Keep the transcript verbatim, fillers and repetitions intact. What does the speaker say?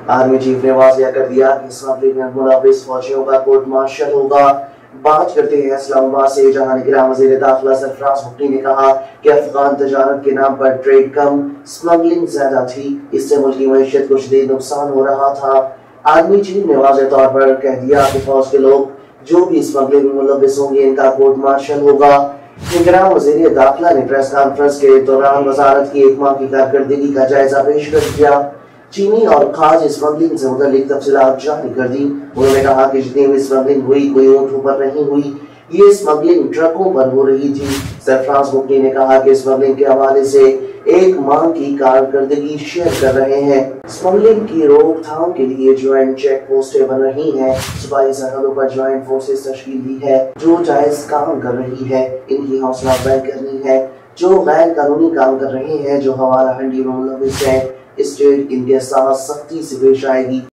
Army chief ने वाज़ेह कर दिया कि स्मगलिंग में मुलव्विस फौजियों का कोर्ट मार्शल होगा। बात करते हैं इस्लामाबाद से, जहां निगरान वज़ीर दाखिला सरफराज भुट्टी ने कहा कि अफगान तजारत के नाम पर ट्रेड कम, स्मगलिंग ज्यादा थी, इससे मुल्क की मईशत को शदीद नुकसान हो रहा था। आर्मी चीफ ने वाज़ेह तौर पर कह दिया कि फौज के लोग जो भी स्मगलिंग में मुलव्विस होंगे इनका कोर्ट मार्शल होगा। निगरान वज़ीर दाखिला ने प्रेस कॉन्फ्रेंस के दौरान वजारत की एक माह की कारकर्दगी का जायजा पेश कर दिया। चीनी और खाज स्मगलिंग से मुताल्लिक तफसीलात जारी कर दी। उन्होंने कहा कि जितनी भी स्मगलिंग हुई कोई ऊँटों पर नहीं हुई, ये स्मगलिंग ट्रकों पर हो रही थी। सरफराज भुट्टी ने कहा कि स्मगलिंग के हवाले से एक माह की कारकर्दगी शेयर कर रहे हैं। स्मगलिंग की रोकथाम के लिए ज्वाइंट चेक पोस्टें बन रही हैं। सूबाई सरहदों पर ज्वाइंट फोर्सेस तश्कील दी है जो जायज काम कर रही है, इनकी हौसला अफजाई करनी है। जो गैर कानूनी काम कर रहे हैं, जो हवाला हंडी में मुलव्विस है, स्टेट इनके साथ सख्ती से पेश आएगी।